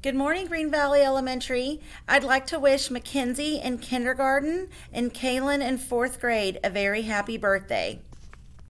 Good morning, Green Valley Elementary. I'd like to wish Mackenzie in kindergarten and Kaylin in fourth grade a very happy birthday.